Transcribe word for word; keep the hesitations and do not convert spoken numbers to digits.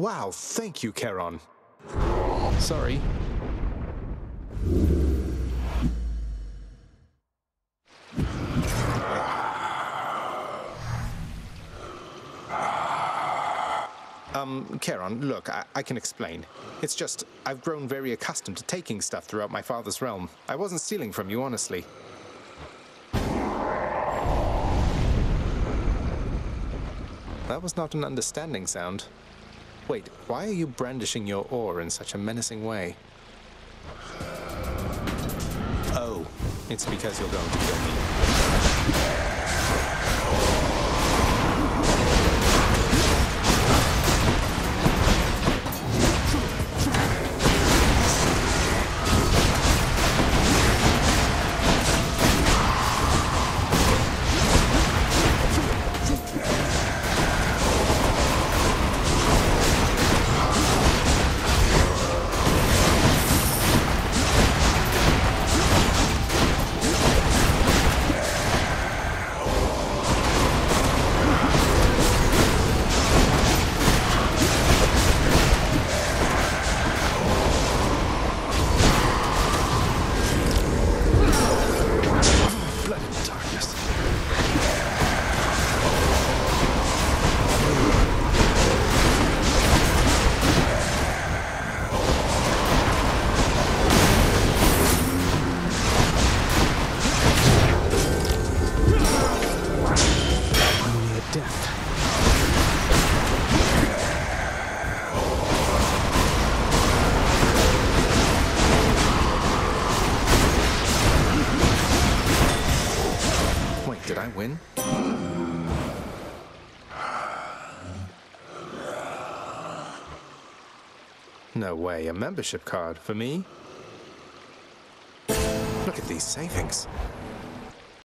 Wow, thank you, Charon. Sorry. Um, Charon, look, I, I can explain. It's just, I've grown very accustomed to taking stuff throughout my father's realm. I wasn't stealing from you, honestly. That was not an understanding sound. Wait, why are you brandishing your oar in such a menacing way? Oh, it's because you're going to kill me. Did I win? No way, a membership card for me? Look at these savings.